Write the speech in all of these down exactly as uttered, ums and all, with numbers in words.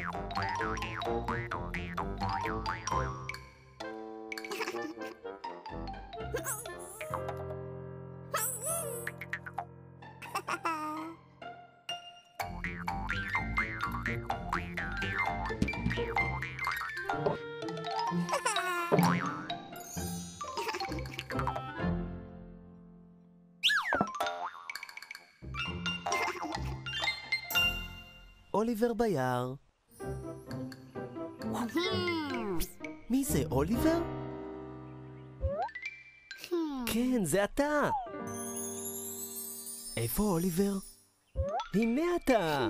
אוליבר ביער. מי זה, אוליבר? כן, זה אתה. איפה אוליבר? הנה אתה.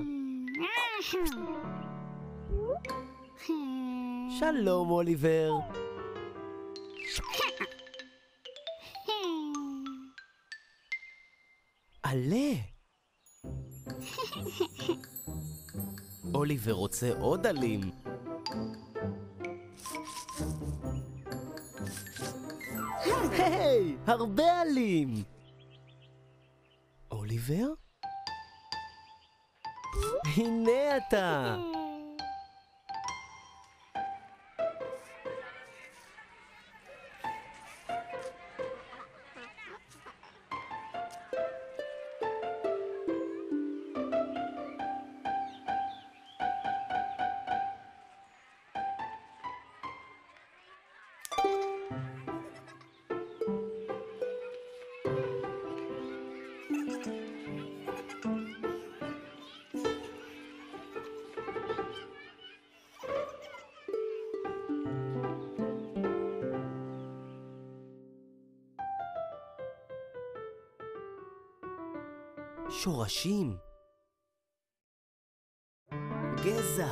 שלום, אוליבר. עלה. אוליבר רוצה עוד עלים. היי, הרבה עלים. אוליבר? הנה אתה. שורשים, גזע,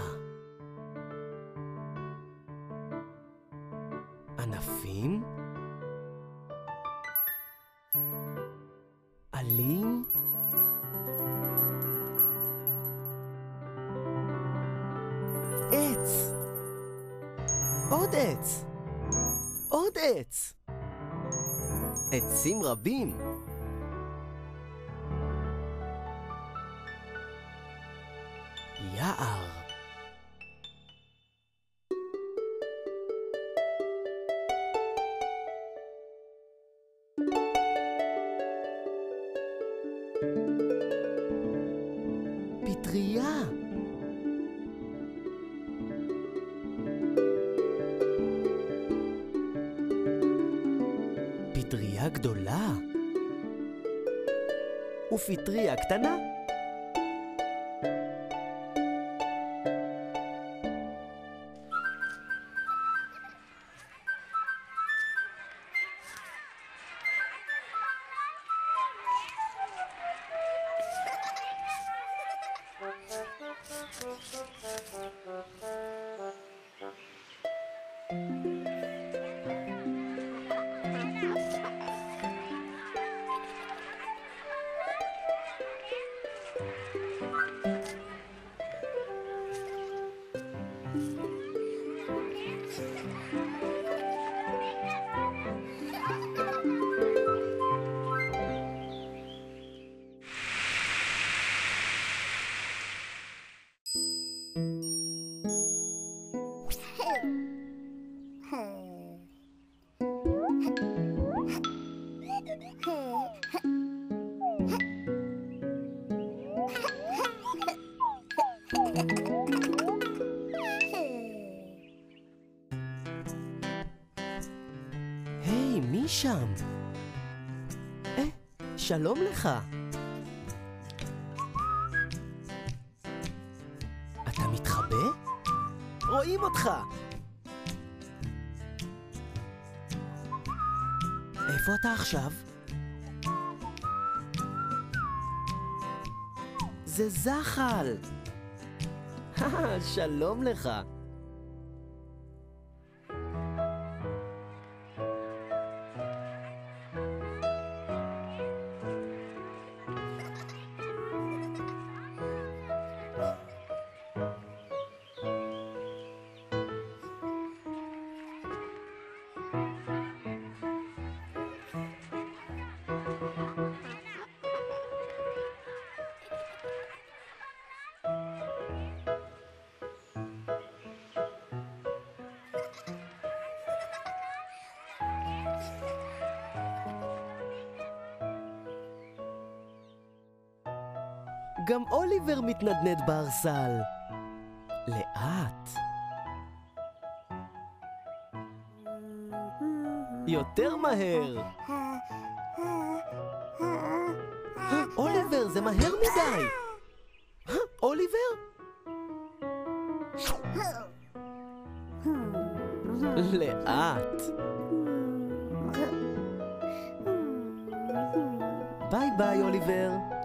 ענפים, עלים, עץ, עוד עץ, עוד עץ, עצים רבים. יער. פטריה. פטריה גדולה. ופטריה קטנה. היי, מי שם? אה, שלום לך. אתה מתחבא? רואים אותך. איפה אתה עכשיו? זה זחל. שלום לך. גם אוליבר מתנדנד בערסל. לאט. יותר מהר. אוליבר, זה מהר מדי. אוליבר? לאט. ביי ביי, אוליבר.